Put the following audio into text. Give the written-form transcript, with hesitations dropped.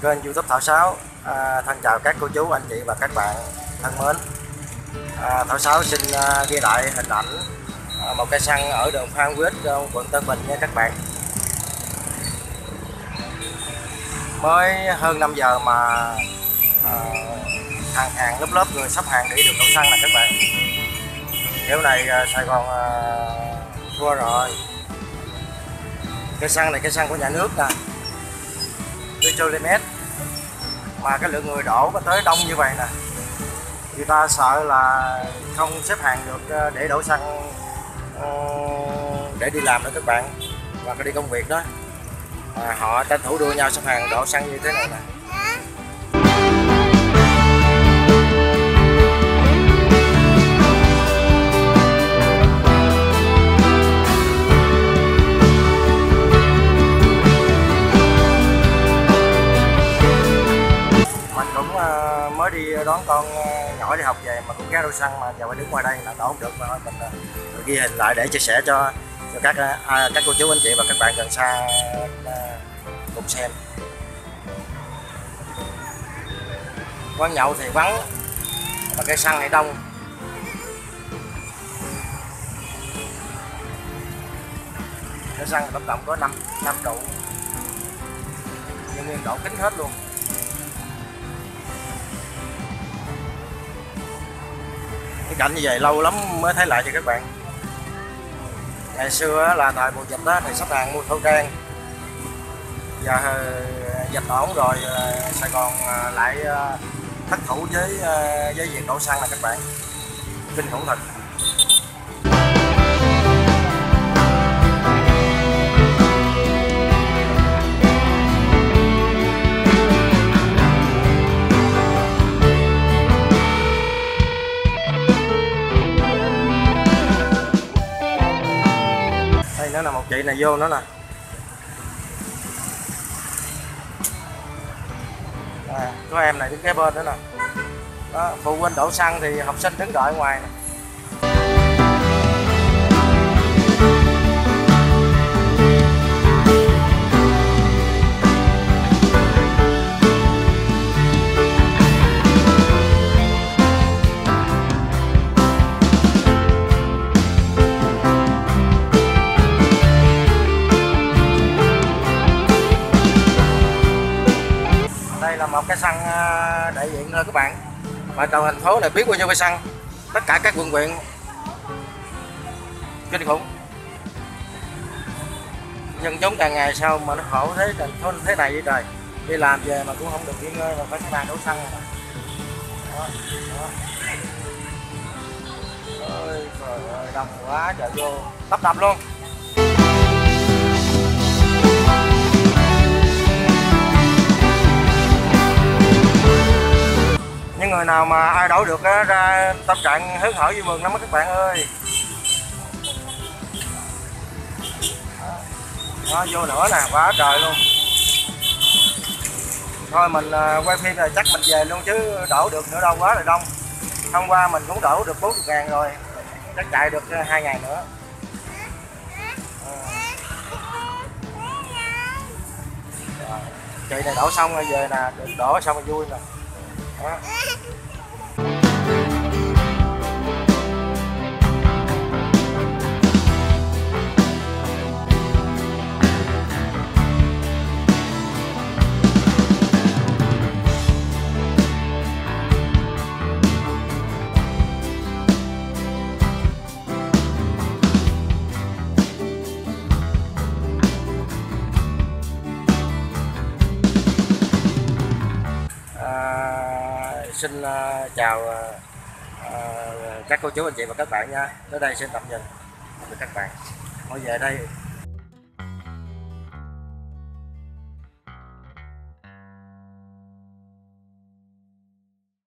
kênh YouTube Thảo Sáu. Thân chào các cô chú, anh chị và các bạn thân mến. Thảo Sáu xin ghi lại hình ảnh một cây xăng ở đường Phan Quýt, quận Tân Bình nha các bạn. Mới hơn 5 giờ mà hàng lớp người sắp hàng để được đổ xăng này các bạn. Kiểu này Sài Gòn thua rồi. Cây xăng này cây xăng của nhà nước nè, Petrolimex, mà cái lượng người đổ có tới đông như vậy nè, người ta sợ là không xếp hàng được để đổ xăng để đi làm đó các bạn, và đi công việc đó, họ tranh thủ đua nhau xếp hàng đổ xăng như thế này nè. Mới đi đón con nhỏ đi học về mà cũng ghé đổ xăng, mà giờ phải đứng ngoài đây là đổ không được, mà mình ghi hình lại để chia sẻ cho các cô chú anh chị và các bạn gần xa cùng xem. Quán nhậu thì vắng mà cây xăng thì đông. Cây xăng thì tổng cộng có 5 trụ, nhân viên đổ kín hết luôn. Cái cảnh như vậy lâu lắm mới thấy lại cho các bạn. Ngày xưa là thời mùa dịch đó thì xếp hàng mua khẩu trang. Giờ dịch ổn rồi, Sài Gòn lại thất thủ với việc đổ xăng là các bạn. Kinh khủng thật. Đó là một chị này vô nữa nè. Có em này đứng kế bên nữa nè. Đó, phụ huynh đổ xăng thì học sinh đứng đợi ngoài nè. Đây là một cái xăng đại diện thôi các bạn, mà toàn thành phố này biết bao nhiêu cây xăng, tất cả các quận huyện. Kinh khủng. Dân chúng càng ngày sao mà nó khổ thế, thành phố thế này vậy trời. Đi làm về mà cũng không được nghỉ ngơi mà phải xếp hàng đổ xăng này. Đó, đó. Ôi trời ơi, đông quá trời, vô tấp nập luôn. Những người nào mà ai đổ được ra tâm trạng hớn hở vui mừng lắm các bạn ơi. Đó, vô nữa nè, quá trời luôn. Thôi mình quay phim này chắc mình về luôn chứ đổ được nữa đâu, quá là đông. Hôm qua mình cũng đổ được 40.000 rồi, chắc chạy được 2 ngày nữa. Chị này đổ xong rồi về nè, được đổ xong rồi vui nè. Đó. Xin chào các cô chú anh chị và các bạn nha. Tới đây xin tạm dừng. Các bạn, mỗi về đây